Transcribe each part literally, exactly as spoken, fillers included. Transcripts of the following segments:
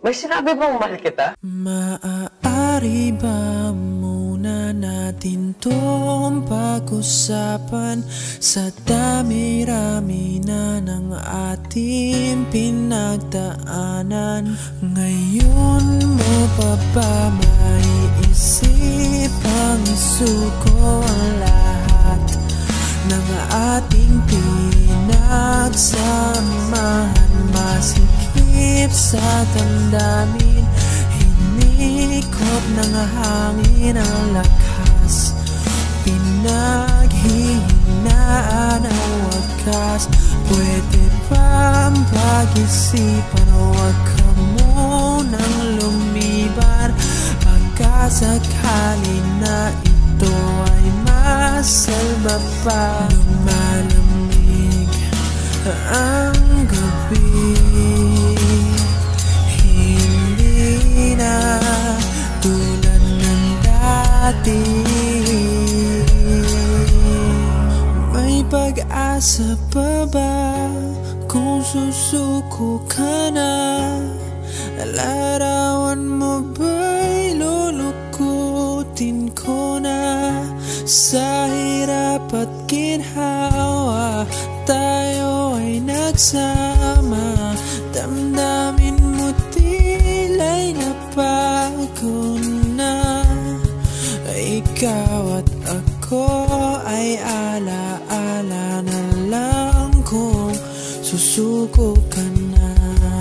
May sinabi bang mahal kita? Maaari ba muna natin tong pag-usapan sa dami-rami na ng ating pinagdaanan? Ngayon mo pa ba maiisip ang isuko ang lahat ng ating pinagsamahan? Masikip sa damdamin, hinikot ng hangin ang lakas, pinaghihinaan ang wakas. Pwede bang pag-isipan, huwag ka munang lumiban, pagkasakali na ito ay masalba pa. Lumalamig ang gabi, hindi na tulad ng dati. May pag-asa pa ba kung susuko ka na? Larawan mo ba'y lulukutin ko na? Sa hirap at ginhawa tayo ay nagsama, damdamin mo tila'y nabago na. Ikaw at ako ay ala-ala na lang kung susuko ka na.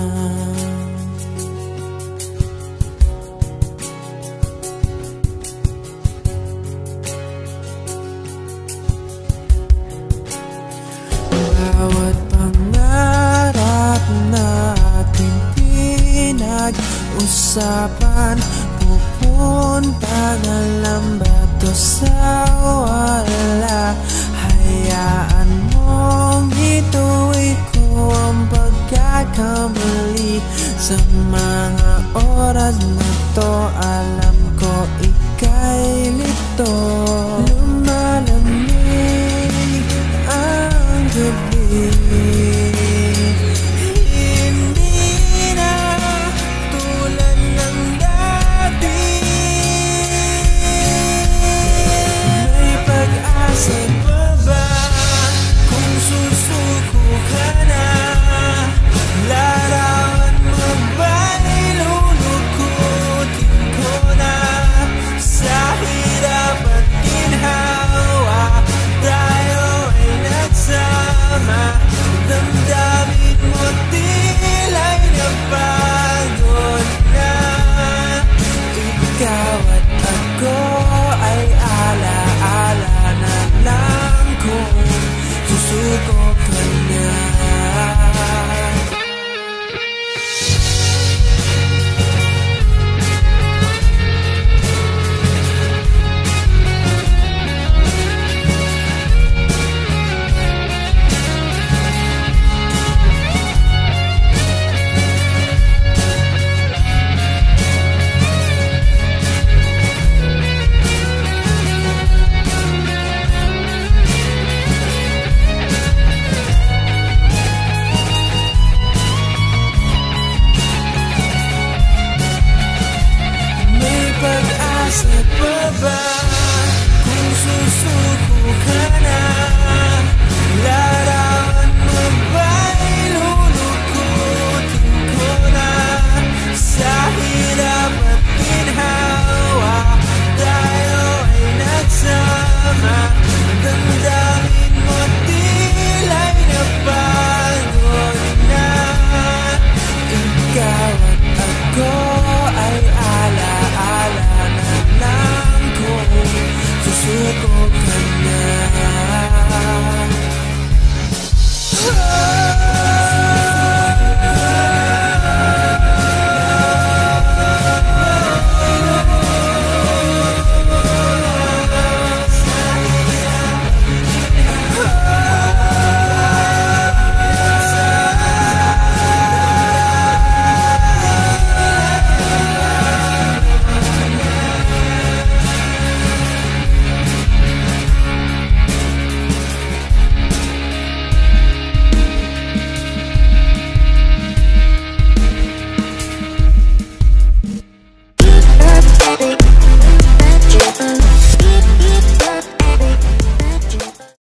Bawat pangarap natin pinag-usapan, pupunta na lang ba to sa wala? Hayaan mong ituloy ko ang pagkakamali. Sa mga oras na to, alam ko ika'y lito. Lumalamig ang gabi, hindi na tulad ng dati. May pag-asa pa ba kung susuko ka na? Larawan mo ba'y lulukutin ko na? Sa hirap at ginhawa tayo ay nagsama, damdamin mo tila'y napagod na. Ikaw at ako ay ala-ala na lang kung susuko ka na. May pag-asa pa ba